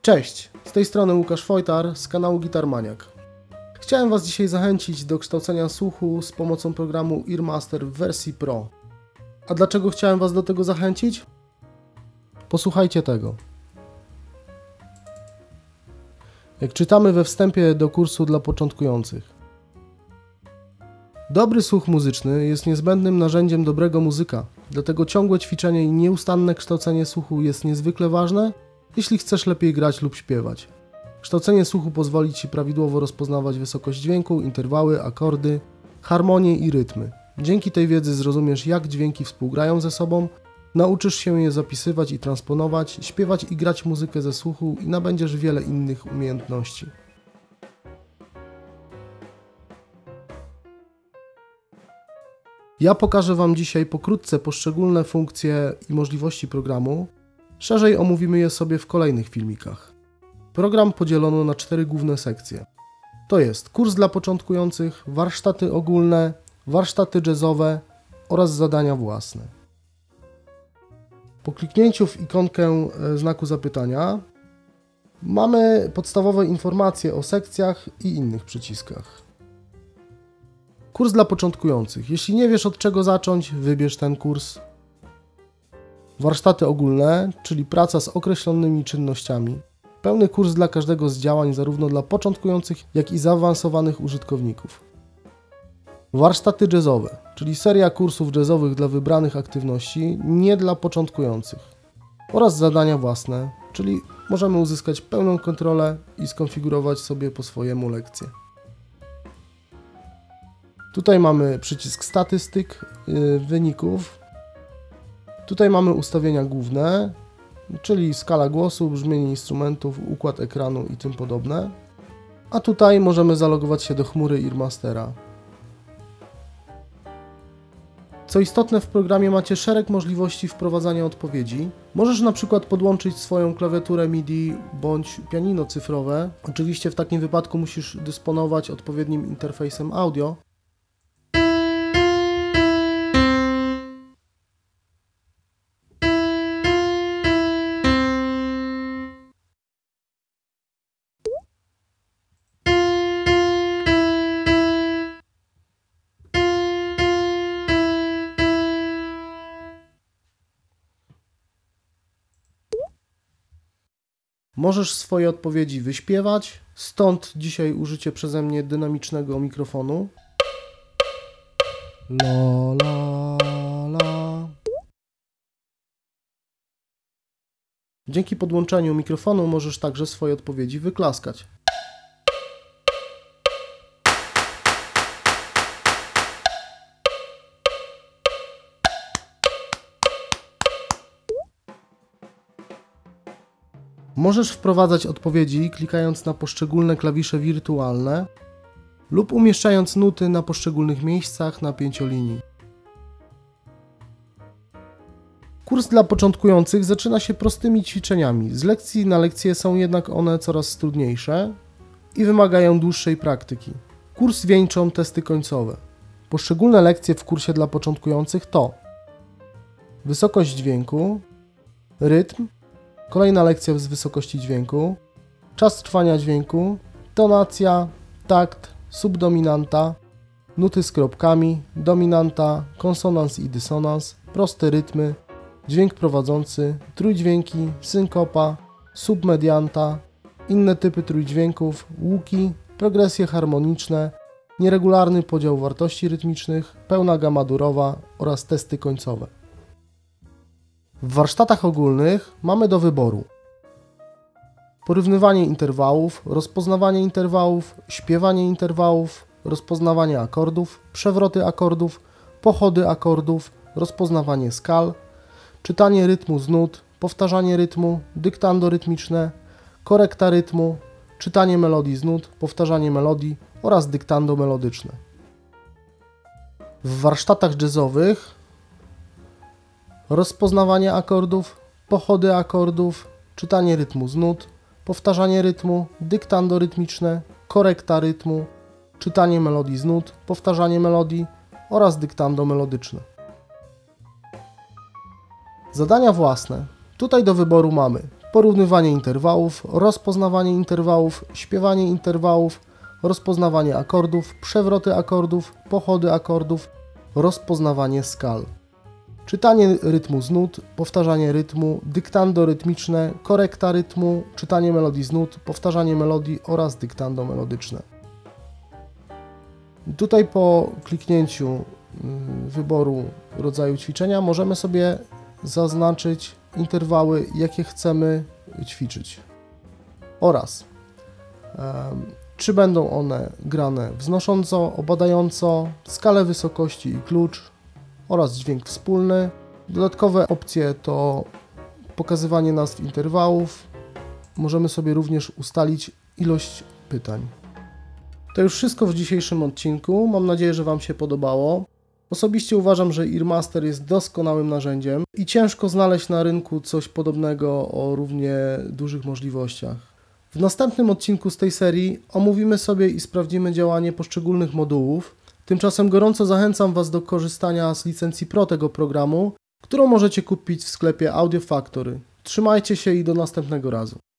Cześć, z tej strony Łukasz Wojtar z kanału Gitarmaniak. Chciałem Was dzisiaj zachęcić do kształcenia słuchu z pomocą programu Earmaster w wersji Pro. A dlaczego chciałem Was do tego zachęcić? Posłuchajcie tego. Jak czytamy we wstępie do kursu dla początkujących. Dobry słuch muzyczny jest niezbędnym narzędziem dobrego muzyka, dlatego ciągłe ćwiczenie i nieustanne kształcenie słuchu jest niezwykle ważne, jeśli chcesz lepiej grać lub śpiewać. Kształcenie słuchu pozwoli Ci prawidłowo rozpoznawać wysokość dźwięku, interwały, akordy, harmonie i rytmy. Dzięki tej wiedzy zrozumiesz, jak dźwięki współgrają ze sobą, nauczysz się je zapisywać i transponować, śpiewać i grać muzykę ze słuchu i nabędziesz wiele innych umiejętności. Ja pokażę Wam dzisiaj pokrótce poszczególne funkcje i możliwości programu. Szerzej omówimy je sobie w kolejnych filmikach. Program podzielono na 4 główne sekcje. To jest kurs dla początkujących, warsztaty ogólne, warsztaty jazzowe oraz zadania własne. Po kliknięciu w ikonkę znaku zapytania mamy podstawowe informacje o sekcjach i innych przyciskach. Kurs dla początkujących. Jeśli nie wiesz, od czego zacząć, wybierz ten kurs. Warsztaty ogólne, czyli praca z określonymi czynnościami. Pełny kurs dla każdego z działań, zarówno dla początkujących, jak i zaawansowanych użytkowników. Warsztaty jazzowe, czyli seria kursów jazzowych dla wybranych aktywności, nie dla początkujących. Oraz zadania własne, czyli możemy uzyskać pełną kontrolę i skonfigurować sobie po swojemu lekcje. Tutaj mamy przycisk statystyk, wyników. Tutaj mamy ustawienia główne, czyli skala głosu, brzmienie instrumentów, układ ekranu i tym podobne. A tutaj możemy zalogować się do chmury Earmastera. Co istotne, w programie macie szereg możliwości wprowadzania odpowiedzi. Możesz na przykład podłączyć swoją klawiaturę MIDI bądź pianino cyfrowe. Oczywiście w takim wypadku musisz dysponować odpowiednim interfejsem audio. Możesz swoje odpowiedzi wyśpiewać, stąd dzisiaj użycie przeze mnie dynamicznego mikrofonu. La, la, la. Dzięki podłączeniu mikrofonu możesz także swoje odpowiedzi wyklaskać. Możesz wprowadzać odpowiedzi klikając na poszczególne klawisze wirtualne lub umieszczając nuty na poszczególnych miejscach na pięciolinii. Kurs dla początkujących zaczyna się prostymi ćwiczeniami. Z lekcji na lekcję są jednak one coraz trudniejsze i wymagają dłuższej praktyki. Kurs wieńczą testy końcowe. Poszczególne lekcje w kursie dla początkujących to wysokość dźwięku, rytm, kolejna lekcja z wysokości dźwięku, czas trwania dźwięku, tonacja, takt, subdominanta, nuty z kropkami, dominanta, konsonans i dysonans, proste rytmy, dźwięk prowadzący, trójdźwięki, synkopa, submedianta, inne typy trójdźwięków, łuki, progresje harmoniczne, nieregularny podział wartości rytmicznych, pełna gama durowa oraz testy końcowe. W warsztatach ogólnych mamy do wyboru porównywanie interwałów, rozpoznawanie interwałów, śpiewanie interwałów, rozpoznawanie akordów, przewroty akordów, pochody akordów, rozpoznawanie skal, czytanie rytmu z nut, powtarzanie rytmu, dyktando rytmiczne, korekta rytmu, czytanie melodii z nut, powtarzanie melodii oraz dyktando melodyczne. W warsztatach jazzowych rozpoznawanie akordów, pochody akordów, czytanie rytmu z nut, powtarzanie rytmu, dyktando rytmiczne, korekta rytmu, czytanie melodii z nut, powtarzanie melodii oraz dyktando melodyczne. Zadania własne. Tutaj do wyboru mamy porównywanie interwałów, rozpoznawanie interwałów, śpiewanie interwałów, rozpoznawanie akordów, przewroty akordów, pochody akordów, rozpoznawanie skal. Czytanie rytmu z nut, powtarzanie rytmu, dyktando rytmiczne, korekta rytmu, czytanie melodii z nut, powtarzanie melodii oraz dyktando melodyczne. Tutaj po kliknięciu wyboru rodzaju ćwiczenia możemy sobie zaznaczyć interwały, jakie chcemy ćwiczyć oraz czy będą one grane wznosząco, opadająco, skalę wysokości i klucz oraz dźwięk wspólny. Dodatkowe opcje to pokazywanie nazw interwałów. Możemy sobie również ustalić ilość pytań. To już wszystko w dzisiejszym odcinku. Mam nadzieję, że Wam się podobało. Osobiście uważam, że Earmaster jest doskonałym narzędziem i ciężko znaleźć na rynku coś podobnego o równie dużych możliwościach. W następnym odcinku z tej serii omówimy sobie i sprawdzimy działanie poszczególnych modułów. Tymczasem gorąco zachęcam Was do korzystania z licencji Pro tego programu, którą możecie kupić w sklepie Audio Factory. Trzymajcie się i do następnego razu.